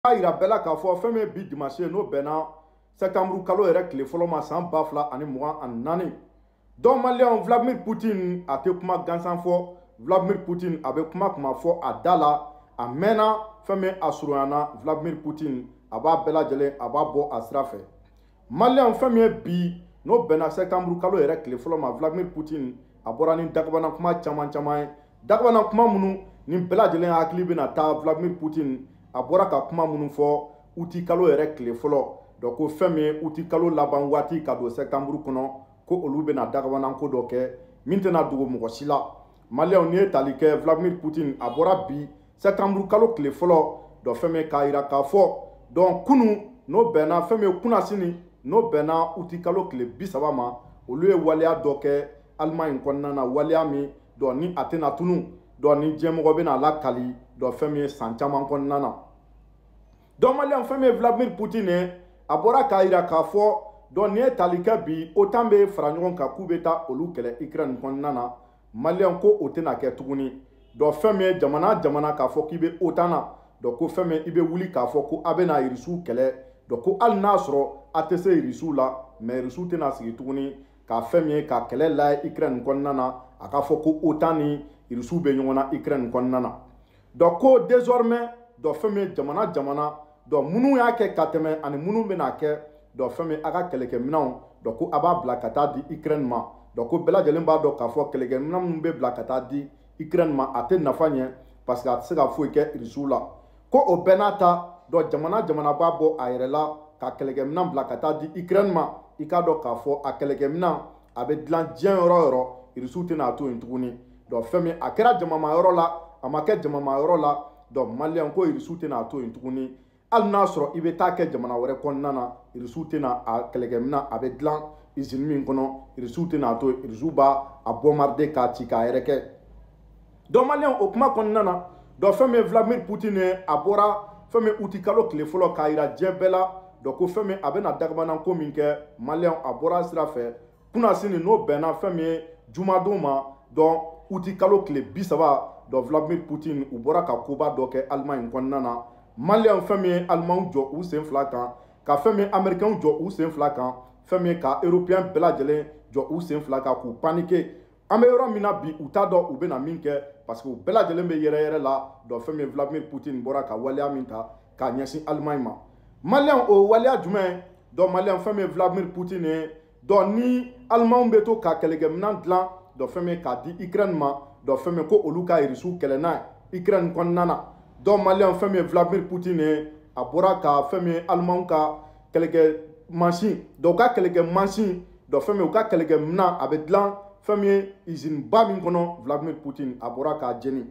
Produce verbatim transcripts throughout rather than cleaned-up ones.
Ira bela k'a fɔ fɛn min bi dimanche n'o bɛnna septembre kalo yɛrɛ tile fɔlɔ ma san ba fila ani mugan ani naani donc maliyɛnw Vladimir Poutine a tɛ kuma gansan fɔ Vladimir Poutine a bɛ kuma kuma fɔ a da la a mɛnna fɛn min a surunyana Vladimir Poutine a b'a bɛɛ lajɛlen a b'a bɔ a sira fɛ maliyɛnw fɛn min ye bi n'o bɛnna septembre kalo yɛrɛ tile fɔlɔ ma Vladimir Poutine a bɔra ni dagabana kuma caman caman ye dagabana kuma minnu ni bɛɛ lajɛlen hakili bɛna taa Vladimir Poutine a bɔra ka kuma minnu fɔ uti kalo yɛrɛ tile fɔlɔ donc ko fɛn min ye uti kalo laban waati ka don septembre kɔnɔ ko olu bɛna dagabana ko dɔ kɛ min tɛna dogo mɔgɔ si la maliyɛnw n'i ye tali kɛ Vladimir Poutine a bɔra bi septembre kalo tile fɔlɔ donc fɛn min k'a jira k'a fɔ donc kunu n'o bɛnna fɛn min ye kunasini n'o bɛnna uti kalo tile bi saba ma olu ye waleya dɔ kɛ Allemagne kɔnɔna na waleya min donc ni a tɛna tunu donc ni diɲɛmɔgɔ bɛna lakali donc fɛn min ye san caman kɔnɔna na donc maliyɛnw fɛn min ye Vladimir Poutine ye a bɔra k'a jira k'a fɔ donc nin ye tali kɛ bi OTAN bɛ fara ɲɔgɔn kan k'u bɛ taa olu kɛlɛ Ukraine kɔnɔna na maliyɛnw ko o tɛna kɛ tuguni donc fɛn min ye jamana jamana k'a fɔ k'i bɛ OTAN na donc ko fɛn min i bɛ wuli k'a fɔ ko a bɛna Irisiw kɛlɛ donc ko hali n'a sɔrɔ a tɛ se Irisiw la mais Irisiw tɛna sigi tuguni k'a fɛn min ye ka kɛlɛ layɛ Ukraine kɔnɔna na a k'a fɔ ko OTAN ni Irisiw bɛ ɲɔgɔn na Ukraine kɔnɔna na donc ko désormais donc fɛn min ye jamana jamana donc minnu y'a kɛ ka tɛmɛ ani minnu bɛna kɛ donc fɛn min a ka kɛlɛkɛminɛnw donc ko a b'a bila ka taa di Ukraine ma donc ko bɛɛ lajɛlen b'a dɔn k'a fɔ kɛlɛkɛminɛn minnu bɛ bila ka taa di Ukraine ma a tɛ nafa ɲɛ parce que a tɛ se ka foyi kɛ Irisiw la ko o bɛɛ n'a ta donc jamana jamana b'a bɔ a yɛrɛ la ka kɛlɛkɛminɛn bila ka taa di Ukraine ma i k'a dɔn k'a fɔ a kɛlɛkɛminɛn a bɛ dilan diɲɛ yɔrɔ o yɔrɔ Irisiw tɛna to yen tuguni donc fɛn min a kɛra jamama yɔrɔ la a ma kɛ jamama yɔrɔ la donc maliyɛn ko Irisiw tɛna to yen tuguni hali n'a sɔrɔ i bɛ taa kɛ jamana wɛrɛ kɔnɔna na Irisiw tɛna a kɛlɛkɛminɛn a bɛ dilan usine min kɔnɔ Irisiw tɛna to yen Irisiw b'a a bombarder k'a ci k'a yɛrɛ kɛ donc maliyɛn o kuma kɔnɔna na donc fɛn min ye Vladimir Poutine ye a bɔra fɛn min uti kalo tile fɔlɔ k'a jira diɲɛ bɛɛ la donc ko fɛn min a bɛna dagabana ko min kɛ maliyɛn a bɔra sira fɛ kunasini n'o bɛnna fɛn min ye jumadon ma donc uti kalo tile bi saba donc Vladimir Poutine u bɔra ka koba dɔ kɛ Allemagne kɔnɔna na maliyɛnw fɛn min ye Allemagne jɔ u sen fila kan ka fɛn min ye Américains jɔ u sen fila kan fɛn min ye ka Européens bɛɛ lajɛlen jɔ u sen fila kan k'u paniquer an bɛ yɔrɔ min na bi u t'a dɔn u bɛna min kɛ parce que u bɛɛ lajɛlen bɛ yɛrɛ yɛrɛ la donc fɛn min ye Vladimir Poutine bɔra ka waleya min ta k'a ɲɛsin Allemagne ma maliyɛnw o waleya jumɛn donc maliyɛn fɛn min ye Vladimir Poutine ye donc ni Allemagne bɛ to ka kɛlɛkɛminɛn dilan donc fɛn min ye k'a di Ukraine ma donc fɛn min ye ko olu ka Irisiw kɛlɛ n'a ye Ukraine kɔnɔna na donc maliyɛn fɛn min ye Vladimir Poutine ye a bɔra ka fɛn min ye Allemagne ka kɛlɛkɛ mansin donc u ka kɛlɛkɛ mansin donc fɛn min u ka kɛlɛkɛminɛn a bɛ dilan fɛn min ye usine ba min kɔnɔ Vladimir Poutine a bɔra k'a jeni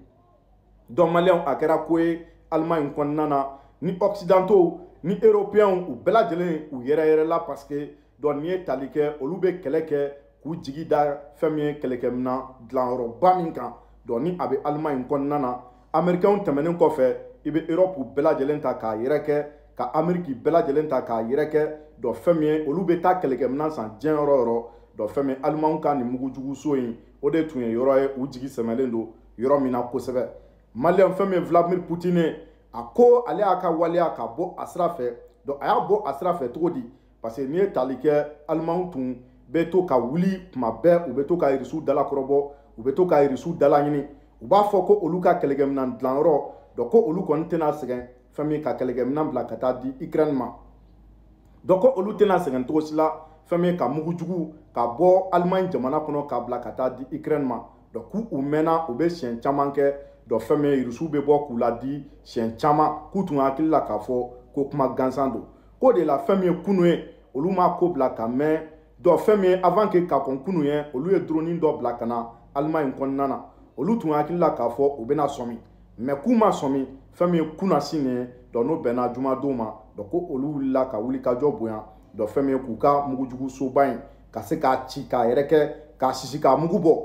donc maliyɛnw a kɛra ko ye Allemagne kɔnɔna na ni occidentaux ni européens u bɛɛ lajɛlen u yɛrɛ yɛrɛ la parce que donc n'i ye tali kɛ olu bɛ kɛlɛ kɛ k'u jigi da fɛn min ye kɛlɛkɛminɛn dilanyɔrɔba min kan donc ni a bɛ Allemagne kɔnɔna na Américains tɛmɛnen kɔfɛ i bɛ Europe bɛɛ lajɛlen ta k'a yɛrɛ kɛ ka Amérique bɛɛ lajɛlen ta k'a yɛrɛ kɛ donc fɛn min ye olu bɛ taa kɛlɛkɛminɛn san diɲɛ yɔrɔ o yɔrɔ donc fɛn min Allemagne ka nin mugujuguso in o de tun ye yɔrɔ ye u jigi sɛmɛlen don yɔrɔ min na kosɛbɛ maliyɛn fɛn min ye Vladimir Poutine ye a ko ale y'a ka waleya ka bɔ a sira fɛ donc a y'a bɔ a sira fɛ cogo di parce que n'i ye tali kɛ Allemagne tun bɛ to ka wuli tuma bɛɛ u bɛ to ka Irisiw dalakɔrɔbɔ u bɛ to ka Irisiw dalaɲini u b'a fɔ ko olu ka kɛlɛkɛminɛn dilanyɔrɔ donc ko olu kɔni tɛna sɛgɛn fɛn min ka kɛlɛkɛminɛn bila ka taa di Ukraine ma donc ko olu tɛna sɛgɛn cogo si la fɛn min ka mugujugu ka bɔ Allemagne jamana kɔnɔ k'a bila ka taa di Ukraine ma donc k'u u mɛnna u bɛ siɲɛ caman kɛ donc fɛn min Irisiw bɛ bɔ k'u ladi siɲɛ caman k'u tun hakili la k'a fɔ ko kuma gansan don k'o de la fɛn min ye kunun ye olu m'a ko bila ka mɛn donc fɛn min ye avant que ka kɔn kunun ye olu ye drone dɔ bila ka na Allemagne kɔnɔna na olu tun hakili la k'a fɔ u bɛna sɔmi mais k'u ma sɔmi fɛn min ye kunasini ye donc n'o bɛnna jumadon ma donc ko olu wulila ka wulikajɔ bonya donc fɛn min ye k'u ka mugujugusoba in ka se k'a ci k'a yɛrɛ kɛ k'a sisi k'a mugu bɔ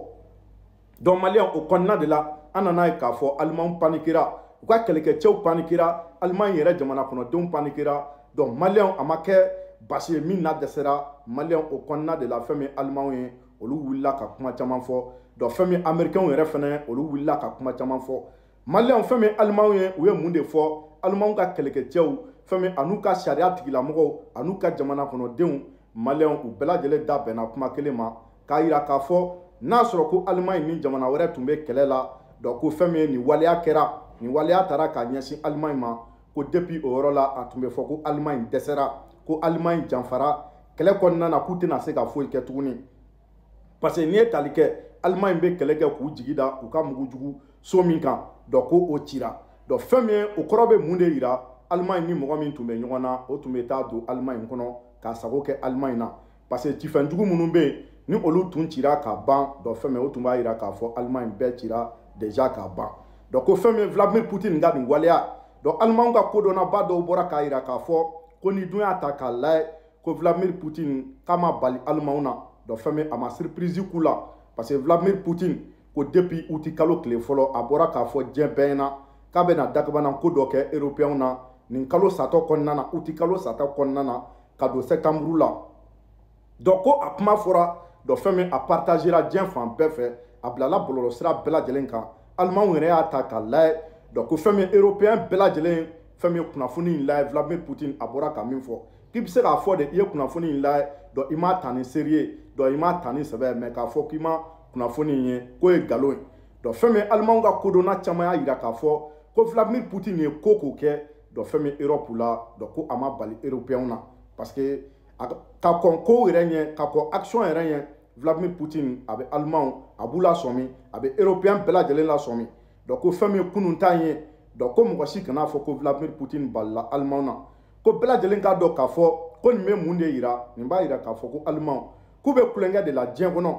donc maliyɛn o kɔnɔna de la an nana ye k'a fɔ Allemagne panikera u ka kɛlɛkɛcɛw panikera Allemagne yɛrɛ jamana kɔnɔdenw panikera donc maliyɛn a ma kɛ basi ye min na dɛsɛra maliyɛn o kɔnɔna de la fɛn min Allemagne ye olu wulila ka kuma caman fɔ donc fɛn min Américains yɛrɛ fɛnɛ olu wulila ka kuma caman fɔ maliyɛnw fɛn min Allemagne ye u ye mun de fɔ alimanw ka kɛlɛkɛcɛw fɛn min an'u ka sariya tigilamɔgɔw an'u ka jamana kɔnɔdenw maliyɛnw u bɛɛ lajɛlen da bɛnna kuma kelen ma k'a yira k'a fɔ n'a sɔrɔ ko Alimaɲi ni jamana wɛrɛ tun bɛ kɛlɛ la donc ko fɛn min ye nin waleya kɛra nin waleya taara k'a ɲɛsin Alimaɲi ma ko depuis o yɔrɔ la a tun bɛ fɔ ko Alimaɲi dɛsɛra ko Alimaɲi janfara kɛlɛ kɔnɔna na k'u tɛna se ka foyi kɛ tuguni parce que n'i ye tali kɛ Alimaɲi bɛ kɛlɛ kɛ k'u jigi da u ka mugujugu so min kan donc ko o cira donc fɛn min ye o kɔrɔ bɛ mun de yira Alimaɲi ni mɔgɔ min tun bɛ ɲɔgɔn na o tun bɛ taa don Alimaɲi kɔnɔ k'a sago kɛ Alimaɲi na parce que cifɛnjugu minnu bɛ yen ni olu tun cira ka ban donc fɛn min o tun b'a yira k'a fɔ Alimaɲi bɛɛ cira déjà ka ban donc ko fɛn min Vladimir Poutine ka nin waleya donc Alimaɲi ka kodɔnnaba dɔw bɔra k'a yira k'a fɔ ko ni dun y'a ta k'a lajɛ ko Vladimir Poutine k'a ma bali Alimaɲi na donc fɛn min a ma surprise k'u la parce que Vladimir Poutine ko depuis août kalo tile fɔlɔ a bɔra k'a fɔ diɲɛ bɛɛ ɲɛna k'a bɛna dagabana ko dɔ kɛ européens na nin kalo satɔ kɔnɔna na août kalo satɔ kɔnɔna na ka don septembre la donc ko a kuma fɔra donc fɛn min a partagera diɲɛ fan bɛɛ fɛ a bilala bɔlɔlɔsira bɛɛ lajɛlen kan Alimaɲi yɛrɛ y'a ta k'a lajɛ donc ko fɛn min européen bɛɛ lajɛlen fɛn min kunnafoni in lajɛ Vladimir Poutine a bɔra ka min fɔ k'i bɛ se k'a fɔ de i ye kunnafoni in lajɛ donc i m'a ta ni seri ye donc i m'a ta ni sɛbɛ mais k'a fɔ k'i ma kunnafoni in ye k'o ye nkalon ye donc fɛn min Alimaɲi ka kodɔnna caman y'a yira k'a fɔ ko Vladimir Poutine ye ko k'o kɛ donc fɛn min Europe la donc ko a ma bali européens na parce que ka kɔn ko yɛrɛ ɲɛ ka kɔn action yɛrɛ ɲɛ Vladimir Poutine a bɛ Alimaɲi a b'u lasɔmi a bɛ européen bɛɛ lajɛlen lasɔmi donc ko fɛn min ye kunun ta ye donc ko mɔgɔ si kana fɔ ko Vladimir Poutine balila Alimaɲi na ko bɛɛ lajɛlen k'a dɔn k'a fɔ ko nin bɛ mun de yira nin b'a yira k'a fɔ ko Alimaɲi k'u bɛ kulonkɛ de la diɲɛ kɔnɔ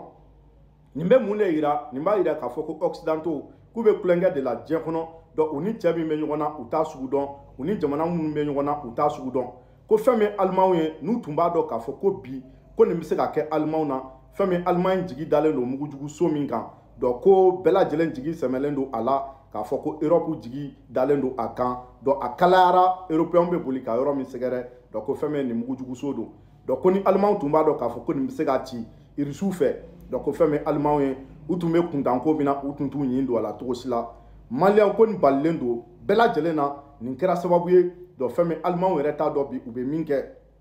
nin bɛ mun de yira nin b'a yira k'a fɔ ko occidentaux k'u bɛ kulonkɛ de la diɲɛ kɔnɔ donc u ni cɛ min bɛ ɲɔgɔn na u t'a sugu dɔn u ni jamana minnu bɛ ɲɔgɔn na u t'a sugu dɔn ko fɛn min Alimaɲi ye n'u tun b'a dɔn k'a fɔ ko bi ko nin bɛ se ka kɛ Alimaɲi na fɛn min Alimaɲi jigi dalen don mugujugu so min kan donc ko bɛɛ lajɛlen jigi sɛmɛlen don a la k'a fɔ ko Europe jigi dalen don a kan donc a kalayara européens bɛ boli ka yɔrɔ min sɛgɛrɛ donc ko fɛn min nin mugujugu so don donc ko ni Alimaɲi tun b'a dɔn k'a fɔ ko nin bɛ se ka ci irisiw fɛ donc ko fɛn min Alimaɲi ye u tun bɛ kuntanko min na u tun t'u ɲin don a la cogo si la maliyɛnw ko nin balilen don bɛɛ lajɛlen na nin kɛra sababu ye donc fɛn min Alimaɲi yɛrɛ t'a dɔn bi u bɛ min kɛ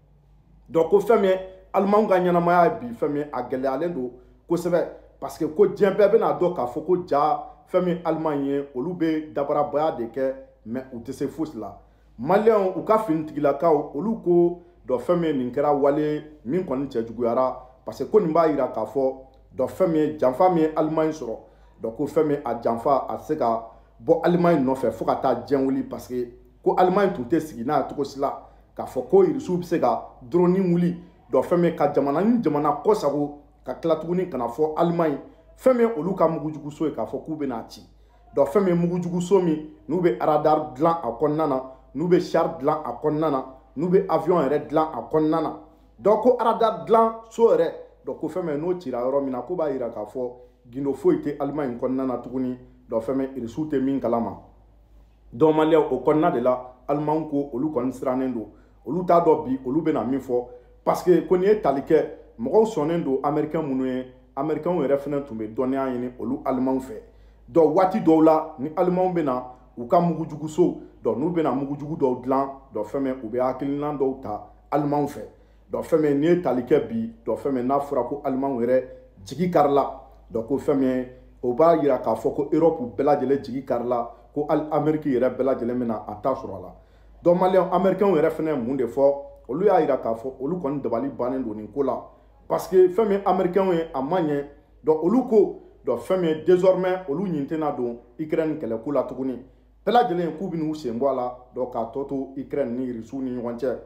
donc ko fɛn min Alimaɲi ka ɲɛnamaya bi fɛn min a gɛlɛyalen don kosɛbɛ parce que ko diɲɛ bɛɛ bɛna dɔn k'a fɔ ko ja fɛn min Alimaɲi ye olu bɛ dabarabaya de kɛ mais u tɛ se fosi la maliyɛnw u ka finitigilakaw olu ko donc fɛn min nin kɛra wale min kɔni cɛ juguyara parce que ko nin b'a yira k'a fɔ donc fɛn min janfa min ye Alimaɲi sɔrɔ donc ko fɛn min a janfa a se ka bɔ Alimaɲi nɔfɛ fo ka taa diɲɛ wuli parce que ko Alimaɲi tun tɛ sigi n'a ye cogo si la k'a fɔ ko irisiw bɛ se ka drone wuli donc fɛn min ka jamana ni jamana kɔ sago ka tila tuguni kana fɔ Alimaɲi fɛn min olu ka mugujugu so ye k'a fɔ k'u bɛna ci donc fɛn min mugujugu so min n'u bɛ radar dilan a kɔnɔna na n'u bɛ char dilan a kɔnɔna na n'u bɛ avion yɛrɛ dilan a kɔnɔna na donc ko radar dilan so yɛrɛ donc ko fɛn min n'o cira yɔrɔ min na ko b'a yira k'a fɔ gindo foyi tɛ Alimaɲi kɔnɔna na tuguni donc fɛn min irisiw tɛ min kalama donc maliyɛnw o kɔnɔna de la Alimaɲi ko olu kɔni sirannen don olu t'a dɔn bi olu bɛna min fɔ parce que ko n'i ye tali kɛ mɔgɔw sɔnnen don américain minnu ye américains yɛrɛ fana tun bɛ dɔnniya ɲini olu Alimaɲi fɛ donc waati dɔw la ni Alimaɲi bɛna u ka mugujugu so donc n'u bɛna mugujugu dɔw dilan donc fɛn min u bɛ hakilina dɔw ta Alimaɲi fɛ donc fɛn min n'i ye tali kɛ bi donc fɛn min n'a fɔra ko Alimaɲi yɛrɛ jigi karila donc ko fɛn min o b'a yira k'a fɔ ko Europe bɛɛ lajɛlen jigi karila ko hali Amérique yɛrɛ bɛɛ lajɛlen bɛna a ta sɔrɔ a la donc maliyɛnw américains yɛrɛ fana ye mun de fɔ olu y'a yira k'a fɔ olu kɔni dabali bannen don nin ko la parce que fɛn min américains ye a ma ɲɛ donc olu ko donc fɛn min désormais olu ɲin tɛna don Ukraine kɛlɛko la tuguni bɛɛ lajɛlen k'u bɛn'u sen bɔ a la donc k'a tɔ to Ukraine ni irisiw ni ɲɔgɔn cɛ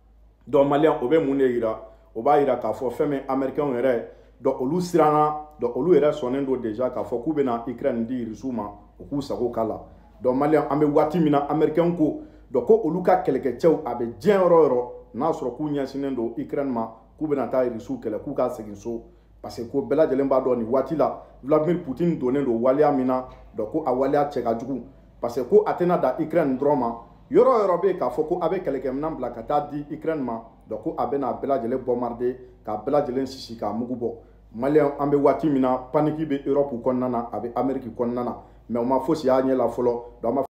donc maliyɛnw o bɛ mun de yira o b'a yira k'a fɔ fɛn min américains yɛrɛ donc olu siranna donc olu yɛrɛ sɔnnen don déjà k'a fɔ k'u bɛna Ukraine di irisiw ma u k'u sago k'a la donc maliyɛnw an bɛ waati min na américains ko donc ko olu ka kɛlɛkɛcɛw a bɛ diɲɛ yɔrɔ o yɔrɔ n'a sɔrɔ k'u ɲɛsinnen don Ukraine ma k'u bɛna taa irisiw kɛlɛ k'u ka segin so parce que ko bɛɛ lajɛlen b'a dɔn nin waati la Vladimir Poutine donnen don waleya min na donc ko a waleya cɛ ka jugu parce que ko a tɛna dan Ukraine dɔrɔn ma yɔrɔ o yɔrɔ bɛ yen k'a fɔ ko a bɛ kɛlɛkɛminɛn bila ka taa di Ukraine ma donc ko a bɛna a bɛɛ lajɛlen bombarder k'a bɛɛ lajɛlen sisi k'a mugu bɔ maliyɛnw an bɛ waati min na paniki bɛ Europe kɔnɔna na a bɛ Amérique kɔnɔna na mais o ma fosi y'a ɲɛ la fɔlɔ donc an b'a